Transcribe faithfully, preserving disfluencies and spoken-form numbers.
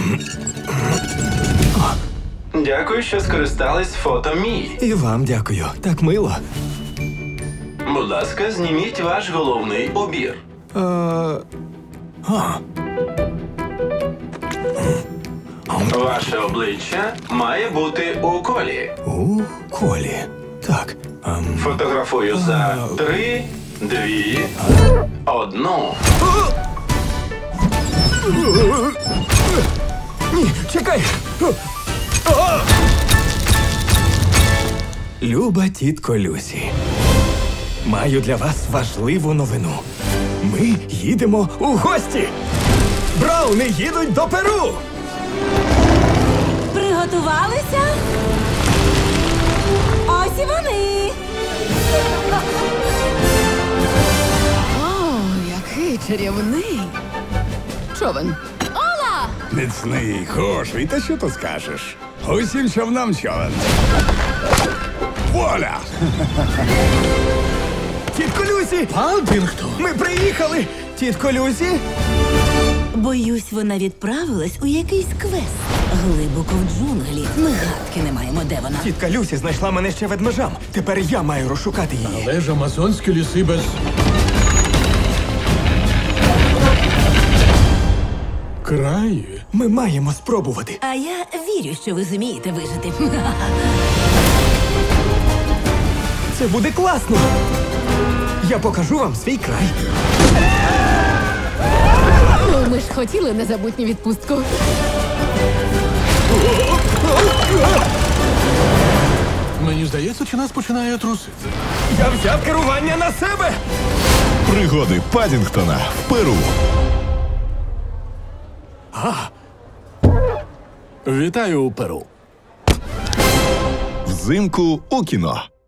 Дякую, що скористались фото Мії. І вам дякую. Так мило. Будь ласка, зніміть ваш головний убір. Е... А. Ваше обличчя має бути у колі. У колі. Так. Ем... Фотографую за три, дві, одну. Ні, чекай! Люба тітко Люсі, маю для вас важливу новину. Ми їдемо у гості! Брауни їдуть до Перу! Приготувалися? Ось і вони! О, який чарівний човен. Ола! Міцний, хороший, та що ти скажеш? Усім човнам човен. Воля! Тітко Люсі! Падінгтон! Ми приїхали! Тітко Люсі! Боюсь, вона відправилась у якийсь квест. Глибоко в джунглі. Ми гадки не маємо, де вона. Тітка Люсі знайшла мене ще ведмежам. Тепер я маю розшукати її. Але ж амазонські ліси без... краї. Ми маємо спробувати. А я вірю, що ви зумієте вижити. Це буде класно! Я покажу вам свій край. Ну, ми ж хотіли незабутню відпустку. Мені здається, чи нас починає трусити. Я взяв керування на себе! Пригоди Падінгтона в Перу. Вітаю у Перу. Взимку у кіно.